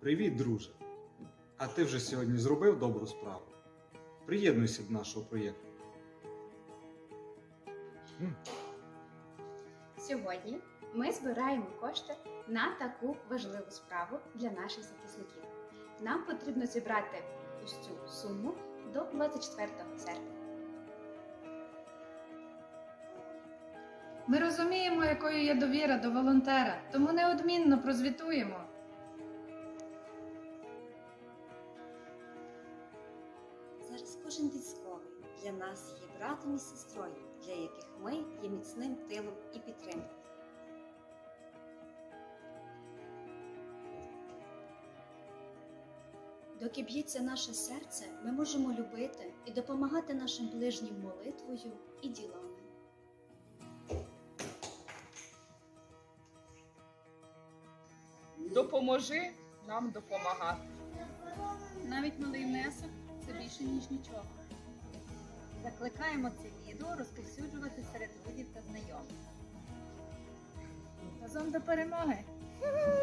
Привіт, друже! А ти вже сьогодні зробив добру справу? Приєднуйся до нашого проєкту. Сьогодні ми збираємо кошти на таку важливу справу для наших захисників. Нам потрібно зібрати ось цю суму до 24 серпня. Ми розуміємо, якою є довіра до волонтера, тому неодмінно прозвітуємо. Зараз кожен військовий для нас є братом і сестрою, для яких ми є міцним тилом і підтримкою. Доки б'ється наше серце, ми можемо любити і допомагати нашим ближнім молитвою і ділами. Допоможи нам допомагати. Навіть малий внесок – це більше, ніж нічого. Закликаємо це відео розповсюджувати серед друзів та знайомих. Разом до перемоги!